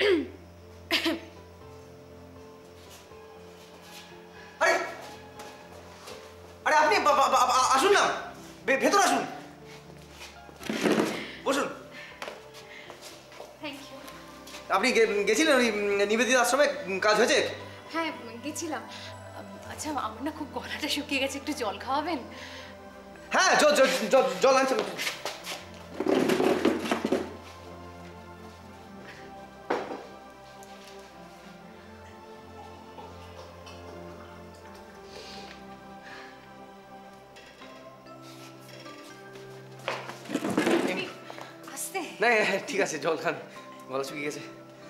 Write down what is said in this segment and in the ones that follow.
আরে আরে আপনি আসুন না, ভেতর আসুন, বসুন। Thank you. আপনি গেছিলেন ওই নিবেদিত আশ্রমে, কাজ হয়েছে? হ্যাঁ গেছিলাম। আচ্ছা আমার না খুব গলাটা শুকিয়ে গেছে, একটু জল খাওয়াবেন? হ্যাঁ জল আনছেন। আস্তে। না ঠিক আছে, জল খান, গলা শুকিয়ে গেছে।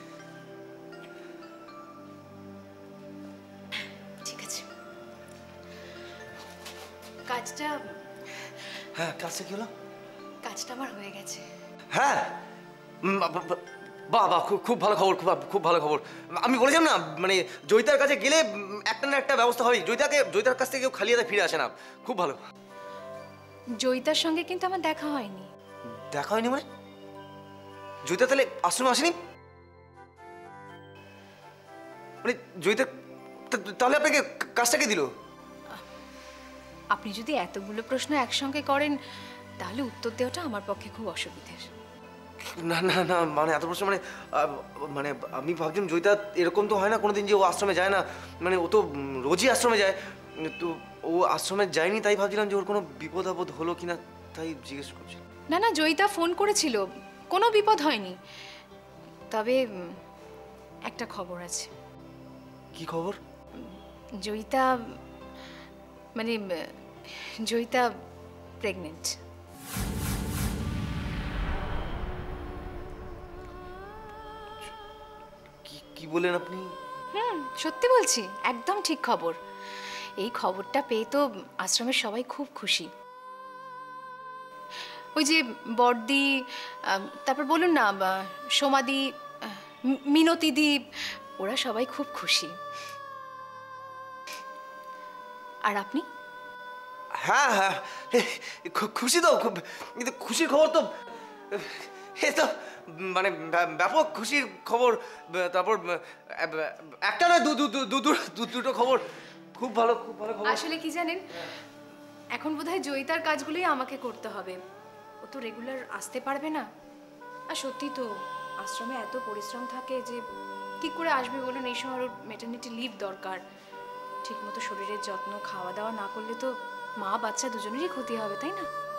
ঠিক আছে। কাজটা হ্যাঁ, কাজটা কি হলো? কাজটা আমার হয়ে গেছে। হ্যাঁ, বাহ বাহ, খুব ভালো খবর, খুব ভালো খবর। আমি বলেছিলাম না, মানে জয়িতার কাছে গেলে একটা না একটা ব্যবস্থা হবে। জয়িতার কাছ থেকে কেউ খালি হাতে ফিরে আসে না। খুব ভালো। জয়িতার সঙ্গে কিন্তু আমার দেখা হয়নি। দেখা হয়নি মানে? জয়িতা তাহলে আশ্রমে আসেনি? মানে জয়িতা তাহলে আপনাকে কাজটা কে দিল? আপনি যদি এতগুলো প্রশ্ন একসঙ্গে করেন তাহলে উত্তর দেওয়াটা আমার পক্ষে খুব অসুবিধের। না না না, মানে এত প্রশ্ন, মানে আমি ভাবছিলাম জয়িতা এরকম তো হয় না কোনোদিন যে ও আশ্রমে যায় না। মানে ও তো রোজই আশ্রমে যায়, তো ও আশ্রমে যায়নি, তাই ভাবছিলাম যে ওর কোনো বিপদ আপদ হলো কিনা, তাই জিজ্ঞেস করছি। না না, জয়িতা ফোন করেছিল, কোনো বিপদ হয়নি। তবে একটা খবর আছে। কি খবর? জয়িতা মানে জয়িতা প্রেগনেন্ট। কি বলেন আপনি? সত্যি বলছি, একদম ঠিক খবর। এই খবরটা পেয়ে তো আশ্রমের সবাই খুব খুশি। ওই যে বড়দি, তারপর বলুন না সোমাদি, মিনতিদি, ওরা সবাই খুব খুশি। আর আপনি? হ্যাঁ হ্যাঁ, খুশি তো খুব, কিন্তু খুশির খবর তো এ তো মানে ব্যাপক খুশির খবর। তারপর একটা নয়, দুটো খবর। খুব ভালো খবর। আসলে কি জানেন, এখন বোধহয় জয়িতার কাজগুলোই আমাকে করতে হবে। ও তো রেগুলার আসতে পারবে না। আর সত্যি তো আশ্রমে এত পরিশ্রম থাকে যে কি করে আসবে বলুন? এই সময় ওর ম্যাটারনিটি লিভ দরকার। ঠিকমতো শরীরের যত্ন, খাওয়া দাওয়া না করলে তো মা বাচ্চা দুজনেরই ক্ষতি হবে, তাই না?